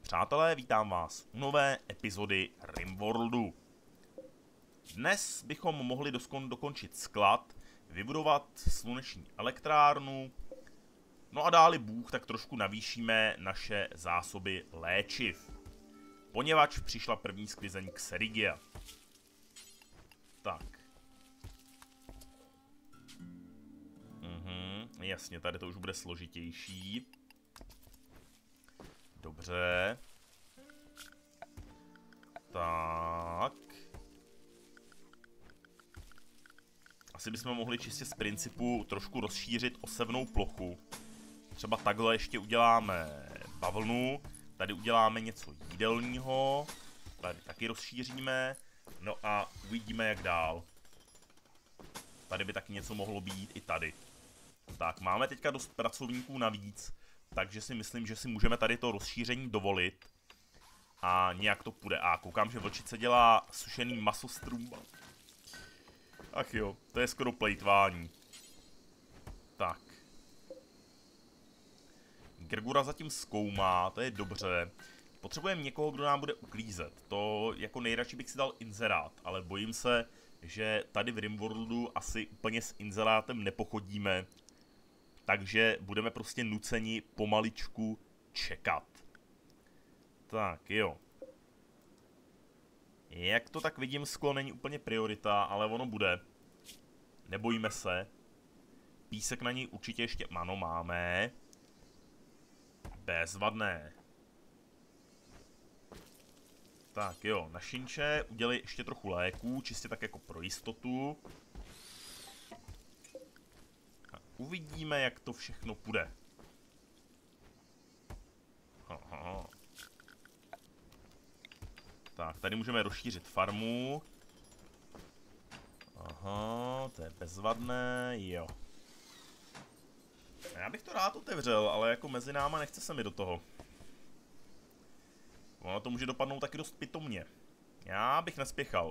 Přátelé, vítám vás u nové epizody Rimworldu. Dnes bychom mohli dokončit sklad, vybudovat sluneční elektrárnu, no a dáli Bůh, tak trošku navýšíme naše zásoby léčiv, poněvadž přišla první sklizeň Xerigia. Tak. Jasně, tady to už bude složitější. Dobře. Tak. Asi bychom mohli čistě z principu trošku rozšířit osevnou plochu. Třeba takhle ještě uděláme bavlnu. Tady uděláme něco jídelního. Tady taky rozšíříme. No a uvidíme, jak dál. Tady by taky něco mohlo být i tady. Tak, máme teďka dost pracovníků navíc. Takže si myslím, že si můžeme tady to rozšíření dovolit. A nějak to půjde. A koukám, že vlčice dělá sušený maso z trumba. Ach jo, to je skoro plejtvání. Tak. Grgura zatím zkoumá, to je dobře. Potřebujeme někoho, kdo nám bude uklízet. To jako nejradši bych si dal inzerát, ale bojím se, že tady v Rimworldu asi úplně s inzerátem nepochodíme. Takže budeme prostě nuceni pomaličku čekat. Tak jo. Jak to tak vidím, sklo není úplně priorita, ale ono bude. Nebojíme se. Písek na něj určitě ještě, ano, máme. Bezvadné. Tak jo, na šinče udělej ještě trochu léků, čistě tak jako pro jistotu. A uvidíme, jak to všechno půjde. Aha. Tak, tady můžeme rozšířit farmu. Aha, to je bezvadné, jo. Já bych to rád otevřel, ale jako mezi náma nechce se mi do toho. Ono to může dopadnout taky dost pitomně. Já bych nespěchal.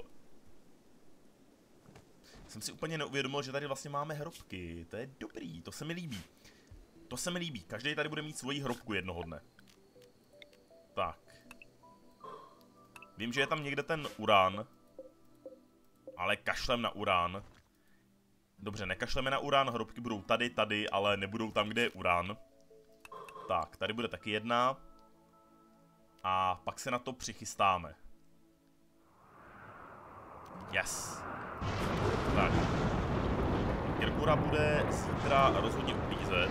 Jsem si úplně neuvědomil, že tady vlastně máme hrobky. To je dobrý, to se mi líbí. To se mi líbí, každý tady bude mít svoji hrobku jednoho dne. Tak. Vím, že je tam někde ten uran. Ale kašlem na uran. Dobře, nekašleme na uran, hrobky budou tady, ale nebudou tam, kde je uran. Tak, tady bude taky jedna. A pak se na to přichystáme. Yes. Tak. Grgura bude zítra rozhodně uklízet.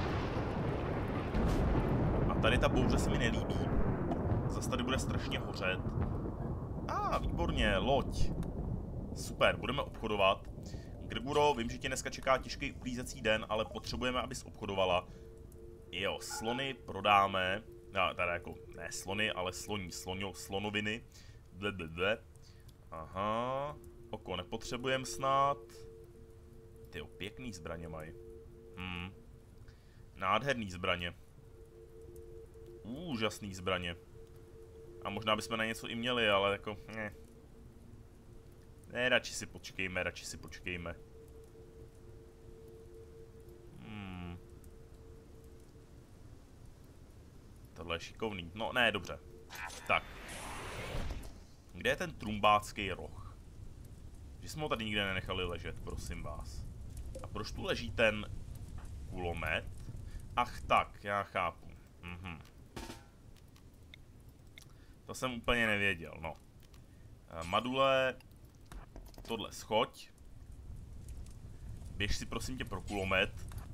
A tady ta bouře se mi nelíbí. Zase tady bude strašně hořet. Výborně, loď. Super, budeme obchodovat. Grguro, vím, že tě dneska čeká těžký uklízecí den, ale potřebujeme, abys obchodovala. Jo, slony prodáme. Teda jako, ne slony, ale slonoviny. Blablabla. Aha. Oko nepotřebujeme snad. Tyjo, pěkný zbraně mají. Nádherný zbraně. Úžasný zbraně. A možná bychom na něco i měli, ale jako, ne, radši si počkejme. Tohle je šikovný. No, ne, dobře. Tak. Kde je ten trumbácký roh? Že jsme ho tady nikde nenechali ležet, prosím vás. A proč tu leží ten kulomet? Ach tak, já chápu. To jsem úplně nevěděl, no. Madule, tohle schoď. Běž si prosím tě pro kulomet.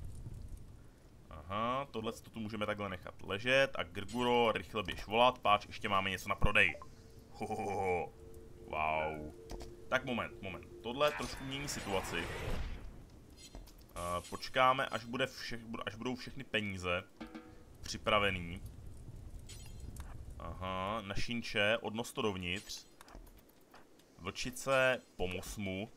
Aha, tohle tu můžeme takhle nechat ležet. A Grguro, rychle běž volat, páč, ještě máme něco na prodej. Hohoho. Wow. Tak moment. Tohle trošku mění situaci. Počkáme, až budou všechny peníze připravený. Aha, na šinče, odnos to dovnitř. Vlčice, pomoz mu.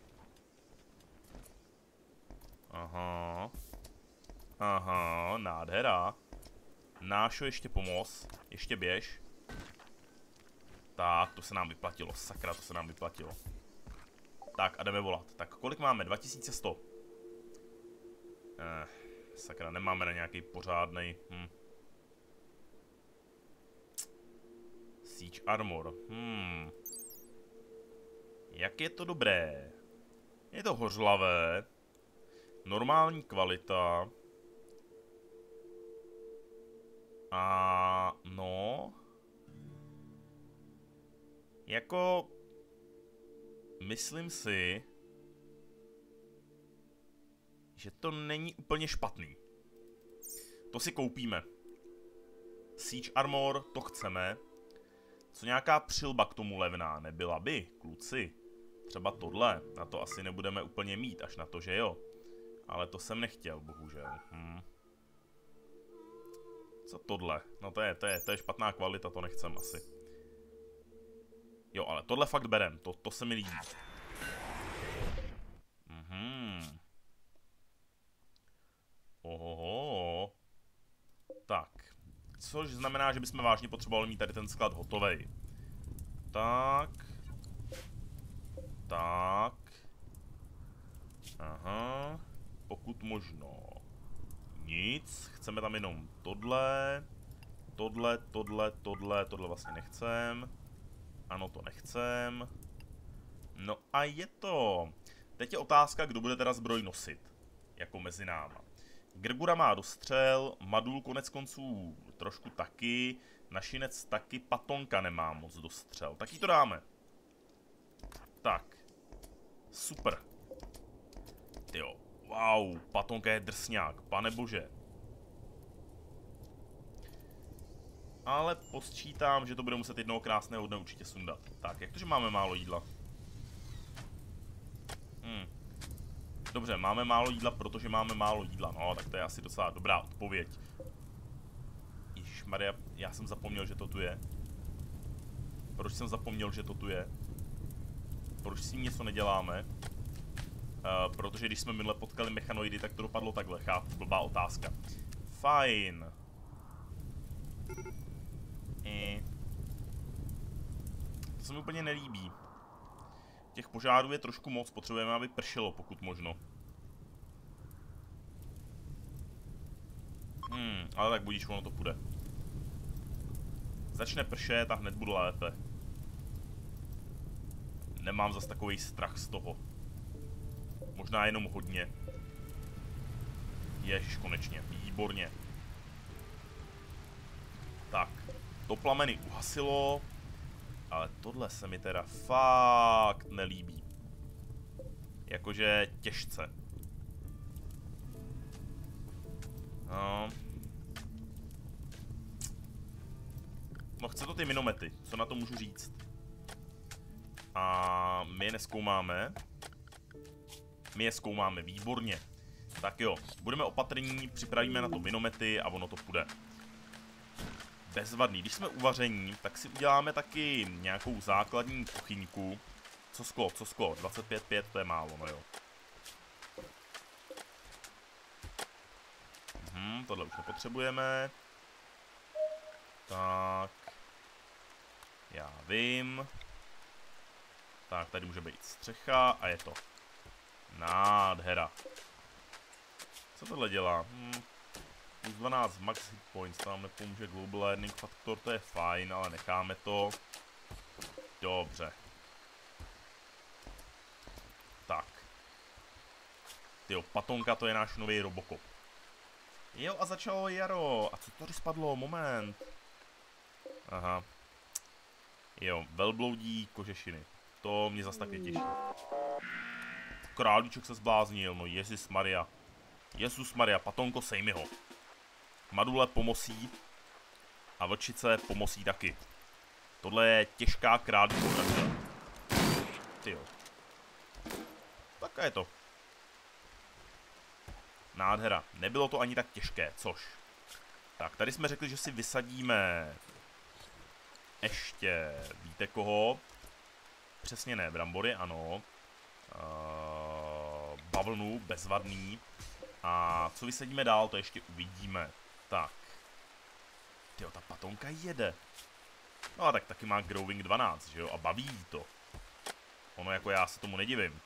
Aha, nádhera. Nášo, ještě pomoz. Ještě běž. Tak, to se nám vyplatilo. Sakra, to se nám vyplatilo. Tak a jdeme volat. Tak kolik máme? 2100. Sakra, nemáme na nějaký pořádnej. Siege Armor. Jak je to dobré? Je to hořlavé. Normální kvalita. A no. Jako. Myslím si, že to není úplně špatný. To si koupíme. Siege Armor, to chceme. Co nějaká přilba k tomu levná nebyla by, kluci? Třeba tohle, na to asi nebudeme úplně mít, až na to, že jo. Ale to jsem nechtěl, bohužel. Co tohle? No to je špatná kvalita, to nechcem asi. Jo, ale tohle fakt berem, to se mi líbí. Ohoho. Tak. Což znamená, že bychom vážně potřebovali mít tady ten sklad hotovej. Tak. Tak. Aha. Pokud možno nic. Chceme tam jenom tohle. Tohle vlastně nechcem. Ano, to nechcem. No a je to. Teď je otázka, kdo bude teda zbroj nosit. Jako mezi náma. Grgura má dostřel, Madul konec konců trošku taky, Našinec taky, Patonka nemá moc dostřel. Tak jí to dáme. Tak. Super. Tyjo, wow, Patonka je drsňák, panebože. Ale posčítám, že to bude muset jednoho krásného dne určitě sundat. Tak, jak to, že máme málo jídla? Dobře, máme málo jídla, protože máme málo jídla. No, tak to je asi docela dobrá odpověď. Ježišmarja, já jsem zapomněl, že to tu je. Proč jsem zapomněl, že to tu je? Proč s tím něco neděláme? Protože když jsme minule potkali mechanoidy, tak to dopadlo takhle. Chápu, blbá otázka. Fajn. To se mi úplně nelíbí. Těch požárů je trošku moc, potřebujeme, aby pršelo, pokud možno. Ale tak budíš, ono to půjde. Začne pršet a hned budu lépe. Nemám zas takový strach z toho. Možná jenom hodně. Ježiš, konečně, výborně. Tak, to plameny uhasilo. Ale tohle se mi teda fakt nelíbí. Jakože těžce. No. No chce to ty minomety, co na to můžu říct. A my je nezkoumáme. My je zkoumáme, výborně. Tak jo, budeme opatrní, připravíme na to minomety a ono to půjde. Bezvadný. Když jsme uvaření, tak si uděláme taky nějakou základní kuchyňku. Co sklo? 25,5, to je málo, no jo. Tohle už nepotřebujeme. Tak. Já vím. Tak, tady může být střecha a je to. Nádhera. Co tohle dělá? Plus 12 max hit points, tam nepomůže global learning factor, to je fajn, ale necháme to. Dobře. Tak. Tyjo, Patonka, to je náš nový Robocop. Jo, a začalo jaro. A co tady spadlo? Moment. Aha. Jo, velbloudí kožešiny. To mě zas tak netěší. Králíček se zbláznil, no Ježismarja. Jesusmarja, Patonko, sej mi ho. Madule pomosí a vlčice pomosí taky. Tohle je těžká králíkovražda. Tyjo. Tak je to. Nádhera. Nebylo to ani tak těžké, což. Tak, tady jsme řekli, že si vysadíme ještě, víte koho? Přesně ne, brambory, ano. Bavlnu, bezvadný. A co vysadíme dál, to ještě uvidíme. Tak. Tyjo, ta Patonka jede. No a tak taky má Growing 12, že jo? A baví jí to. Ono jako já se tomu nedivím.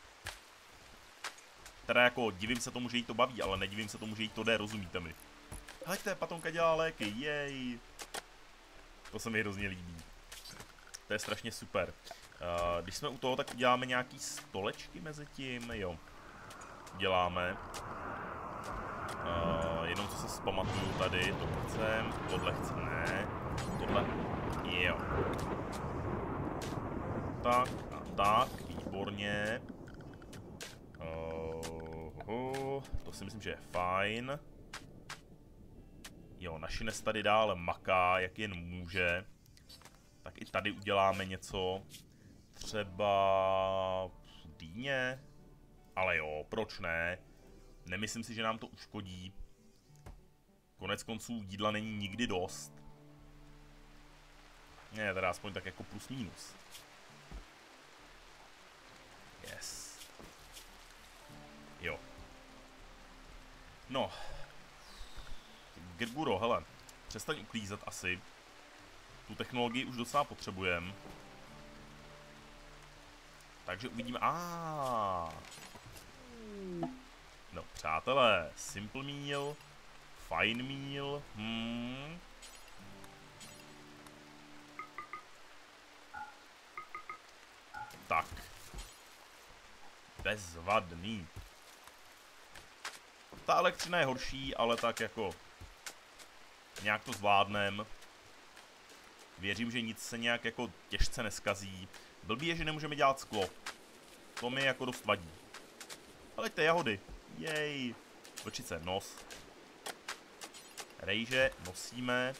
Teda jako divím se tomu, že jí to baví, ale nedivím se tomu, že jí to jde, rozumíte mi. Hleďte, Patonka dělá léky, jej. To se mi hrozně líbí. To je strašně super. Když jsme u toho, tak uděláme nějaký stolečky mezi tím, jo. Děláme. Jenom co se zpamatuju tady, tohle chcem, ne. Tohle, jo. Tak a tak, výborně. To si myslím, že je fajn. Jo, Našinec tady dále maká, jak jen může. Tak i tady uděláme něco. Třeba dýně. Ale jo, proč ne? Nemyslím si, že nám to uškodí. Konec konců jídla není nikdy dost. Ne, teda aspoň tak jako plus minus. Yes. Jo. No. Grguro, hele. Přestaň uklízet asi. Tu technologii už docela potřebujeme. Takže uvidíme. No, přátelé. Simple meal. Fine meal. Tak. Bezvadný. Ta elektřina je horší, ale tak jako... Nějak to zvládnem. Věřím, že nic se nějak jako těžce neskazí. Blbý je, že nemůžeme dělat sklo. To mi jako dost vadí. Hleďte, jahody. Jej. Vlčice, nos. Rejže nosíme.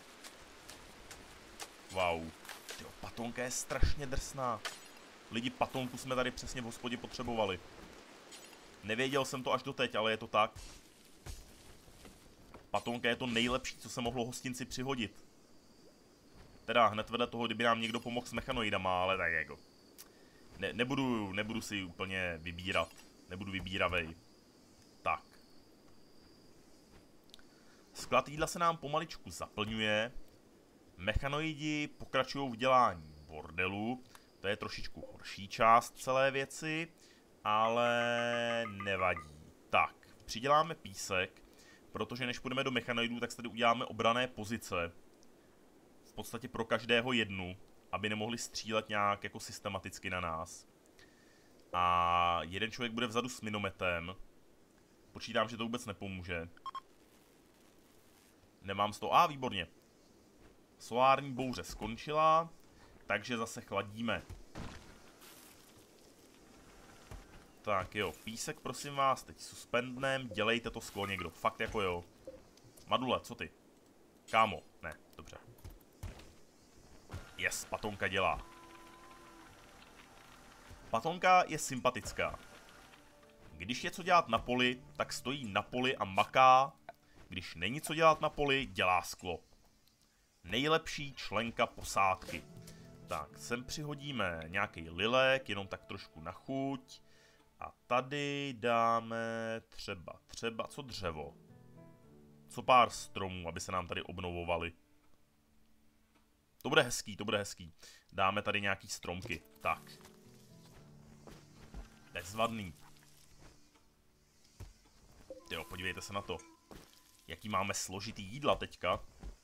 Wow. Tyjo, patonka je strašně drsná. Lidi, patonku jsme tady přesně v hospodě potřebovali. Nevěděl jsem to až doteď, ale je to tak. Patonka je to nejlepší, co se mohlo hostinci přihodit. Teda hned vedle toho, kdyby nám někdo pomohl s mechanoidama, ale tak jako... Nebudu si úplně vybírat. Nebudu vybíravej. Tak. Sklad jídla se nám pomaličku zaplňuje. Mechanoidi pokračují v dělání bordelu. To je trošičku horší část celé věci, ale nevadí. Tak, přiděláme písek, protože než půjdeme do mechanoidů, tak si tady uděláme obranné pozice. V podstatě pro každého jednu, aby nemohli střílet nějak jako systematicky na nás. A jeden člověk bude vzadu s minometem. Počítám, že to vůbec nepomůže. Nemám z toho... výborně. Solární bouře skončila, takže zase chladíme. Tak jo, písek prosím vás, teď suspendnem, dělejte to sklo někdo, fakt jako jo. Madule, co ty? Kámo, ne, dobře. Yes, patonka dělá. Patonka je sympatická. Když je co dělat na poli, tak stojí na poli a maká. Když není co dělat na poli, dělá sklo. Nejlepší členka posádky. Tak, sem přihodíme nějaký lilek, jenom tak trošku na chuť. A tady dáme třeba, co dřevo? Co pár stromů, aby se nám tady obnovovaly. To bude hezký, to bude hezký. Dáme tady nějaký stromky, tak. Bezvadný. Jo, podívejte se na to. Jaký máme složitý jídla teďka.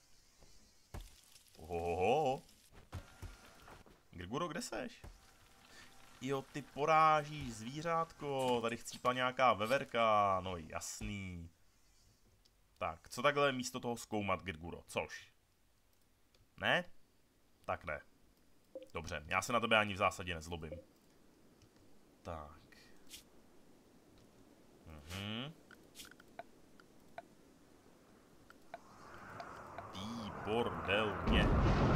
Ohohoho. Grguro, kde seš? Jo, ty porážíš zvířátko. Tady chcípla nějaká veverka. No jasný. Tak, co takhle místo toho zkoumat, Grguro? Což? Ne? Tak ne. Dobře, já se na tebe ani v zásadě nezlobím. Tak. Výbordelně.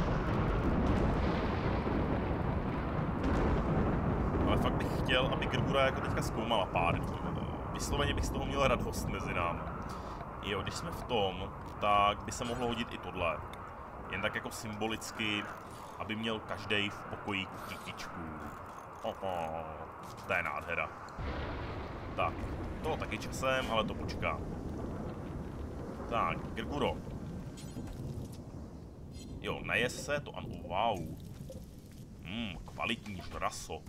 Ale fakt bych chtěl, aby Grgura jako teďka zkoumala pár dní. Vysloveně bych z toho měl radost mezi námi. Jo, když jsme v tom, tak by se mohlo hodit i tohle. Jen tak jako symbolicky, aby měl každej v pokoji kytičku. To je nádhera. Tak, to taky časem, ale to počká. Tak, Grguro. Jo, najes se to, ano, wow. Kvalitní žraso.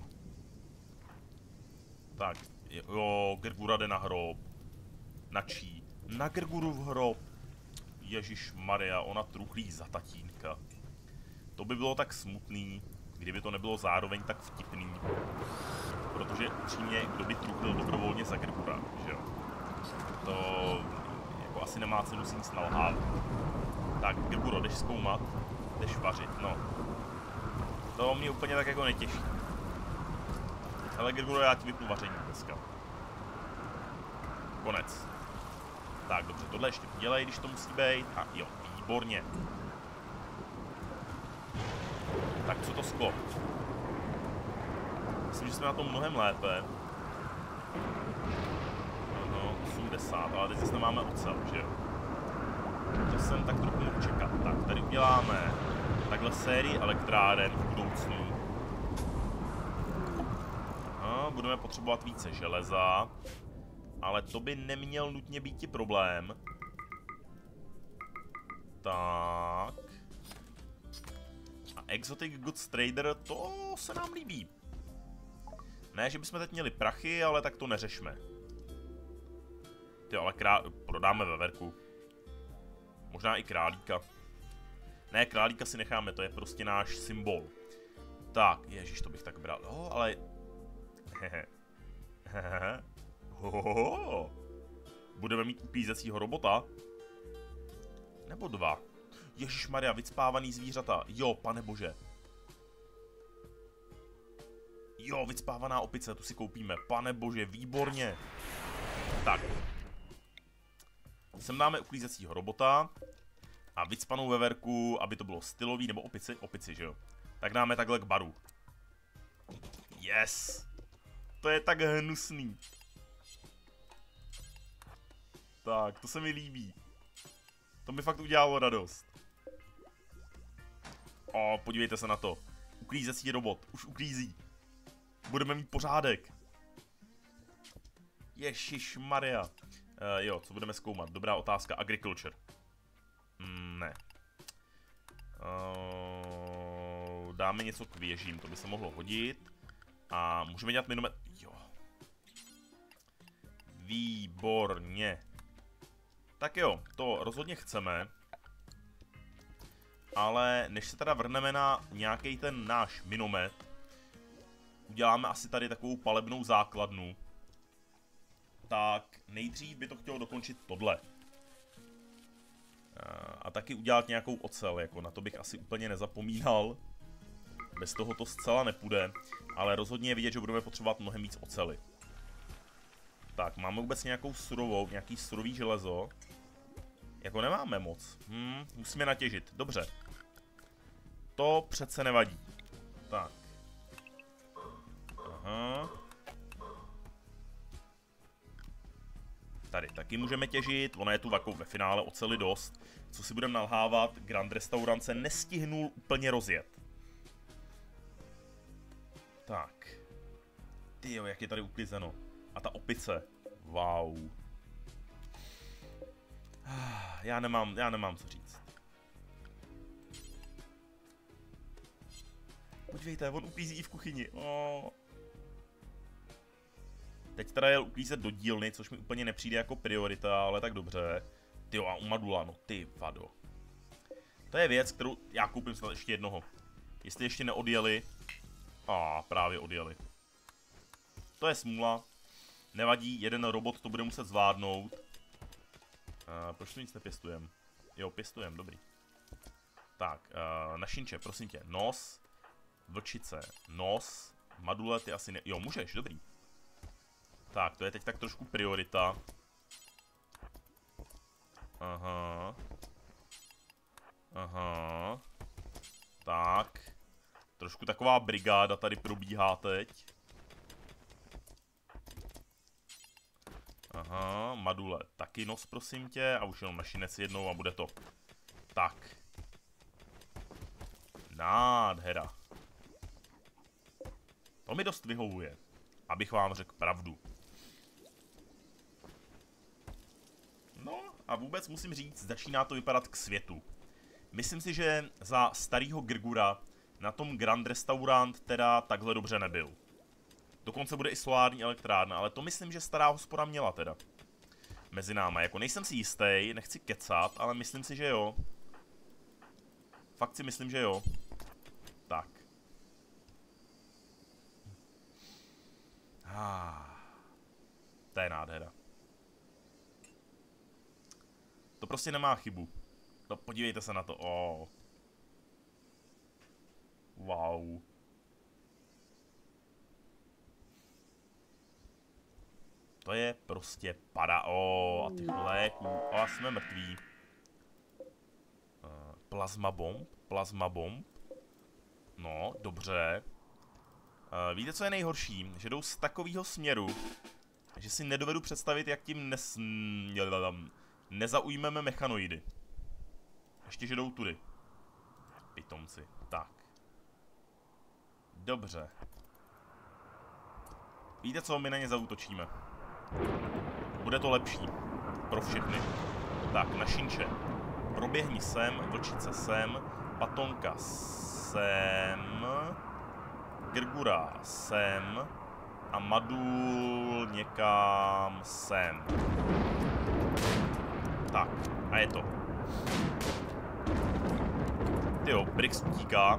Tak, jo, Grgura jde na hrob. Na čí? Na Grgurův hrob. Ježišmarja, ona truchlí za tatínka. To by bylo tak smutný. kdyby to nebylo zároveň tak vtipný. Protože upřímně, kdo by truchnil dobrovolně za Grgura, že jo? To jako asi nemá cenu si nic nalhávat. Tak, Grguro, jdeš zkoumat, jdeš vařit, no. To mě úplně tak jako netěší. Ale Grguro, já ti vypnu vaření dneska. Konec. Tak, dobře, tohle ještě udělej, když to musí být. A jo, výborně. Tak co to sklo? Myslím, že jsme na tom mnohem lépe. No, 80, ale teď zase nemáme ocel, že jo? To jsem tak trochu mohl čekat. Tak, tady uděláme takhle sérii elektráren v budoucnu. No, budeme potřebovat více železa. Ale to by neměl nutně být i problém. Tak. A Exotic Goods Trader, to se nám líbí. Ne, že bychom teď měli prachy, ale tak to neřešme. Ty, ale prodáme veverku. Možná i králíka. Ne, králíka si necháme, to je prostě náš symbol. Tak, ježiš, to bych tak bral. Oh, ale... Hehe. Hehehe. Hohoho. Budeme mít uklízecího robota? Nebo 2? Ježišmarja, vycpávaný zvířata. Jo, pane bože. Jo, vycpávaná opice, tu si koupíme. Pane bože, výborně. Tak. Sem dáme uklízecího robota. A vycpanou veverku, aby to bylo stylový, nebo opici, že jo. Tak dáme takhle k baru. Yes. To je tak hnusný. Tak, to se mi líbí. To mi fakt udělalo radost. O, podívejte se na to. Uklízecí robot, už uklízí. Budeme mít pořádek. Ježišmarja. Jo, co budeme zkoumat? Dobrá otázka. Agriculture. Ne. Dáme něco k věžím, to by se mohlo hodit. A můžeme dělat minomet... Jo. Výborně. Tak jo, to rozhodně chceme. Ale než se teda vrhneme na nějaký ten náš minomet, uděláme asi tady takovou palebnou základnu. Tak nejdřív by to chtělo dokončit tohle. A taky udělat nějakou ocel, jako na to bych asi úplně nezapomínal. Bez toho to zcela nepůjde, ale rozhodně je vidět, že budeme potřebovat mnohem víc oceli. Tak, máme vůbec nějakou nějaký surový železo? Jako nemáme moc. Musíme natěžit, dobře. To přece nevadí. Tak. Aha. Tady taky můžeme těžit, ono je tu jako ve finále oceli dost. Co si budeme nalhávat, Grand Restaurant se nestihnul úplně rozjet. Tak. Tyjo, jak je tady uklizeno. A ta opice. Wow. Já nemám co říct. Podívejte, on uklízí i v kuchyni. Oh. Teď teda jel uklízet do dílny, což mi úplně nepřijde jako priorita, ale tak dobře. Tyjo, a u Madula, no ty vado. To je věc, kterou já koupím snad ještě jednoho. Jestli ještě neodjeli. Právě odjeli. To je smůla. Nevadí, jeden robot to bude muset zvládnout. Proč to nic nepěstujeme? Jo, pěstujeme, dobrý. Tak, na šinče, prosím tě, nos. Vlčice, nos. Madule, ty asi ne... Jo, můžeš, dobrý. Tak, to je teď tak trošku priorita. Aha. Aha. Tak. Trošku taková brigáda tady probíhá teď. Aha, Madule, taky nos, prosím tě. A už jenom na šinec jednou a bude to. Tak. Nádhera. To mi dost vyhovuje. Abych vám řekl pravdu. No a vůbec musím říct, začíná to vypadat k světu. Myslím si, že za starého Grgura na tom Grand Restaurant teda takhle dobře nebyl. Dokonce bude i solární elektrárna, ale to myslím, že stará hospoda měla teda. Mezi náma, jako nejsem si jistý, nechci kecat, ale myslím si, že jo. Fakt si myslím, že jo. Tak. To je nádhera. To prostě nemá chybu. To podívejte se na to. Oh. Wow. To je prostě pada. A těch léků. A jsme mrtví. Plazma bomb. Plazma bomb. No, dobře. Víte, co je nejhorší? Že jdou z takového směru, že si nedovedu představit, jak tím nezaujmeme mechanoidy. Ještě, že jdou tudy. Pitomci. Tak. Dobře. Víte co, my na ně zaútočíme. Bude to lepší. Pro všechny. Tak, na Šinče. Proběhni sem, vlčice sem, Patonka sem, Grgura sem a Madul někam sem. Tak, a je to. Tyjo, Brix utíká.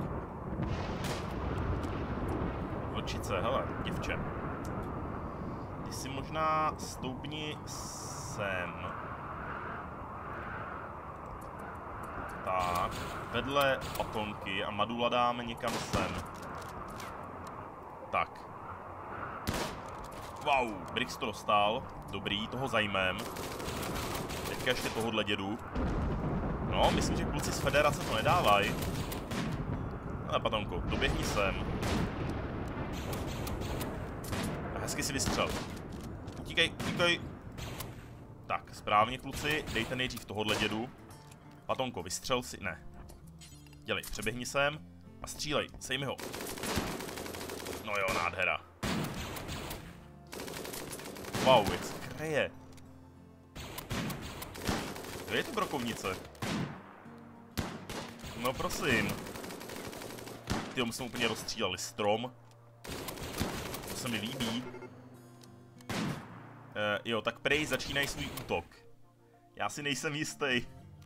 Vlčice, hele, děvče. Ty si možná stoupni sem. Tak, vedle Patonky a Madula dáme někam sem. Tak. Wow, Brix to dostal. Dobrý, toho zajmem. Teďka ještě tohohle dědu. No, myslím, že kluci z Federace to nedávají. Ale Patonko, doběhni sem. A hezky si vystřel. Utíkej, utíkej. Tak, správně kluci, dejte nejdřív tohohle dědu. Patonko, vystřel si... Ne. Dělej, přeběhni sem a střílej, sejmi ho. No jo, nádhera. Wow, jak se kryje. Kde je ty brokovnice? No prosím. Tyjo, my jsme úplně rozstříleli strom. To se mi líbí. Jo, tak prej začínají svůj útok. Já si nejsem jistý.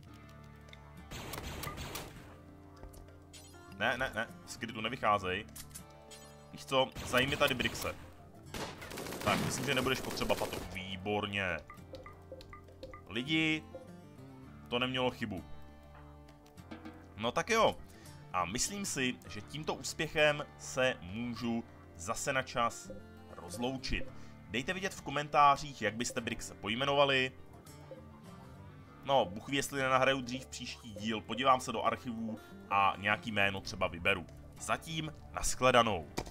Ne, z krytu nevycházej. Víš co, zajmi tady Brixe. Tak, myslím, že nebudeš potřeba Pato. Výborně. Lidi, to nemělo chybu. No tak jo. A myslím si, že tímto úspěchem se můžu zase na čas rozloučit. Dejte vidět v komentářích, jak byste Brixe pojmenovali. No, Bůh ví, jestli nenahraju dřív příští díl, podívám se do archivů a nějaký jméno třeba vyberu. Zatím nashledanou.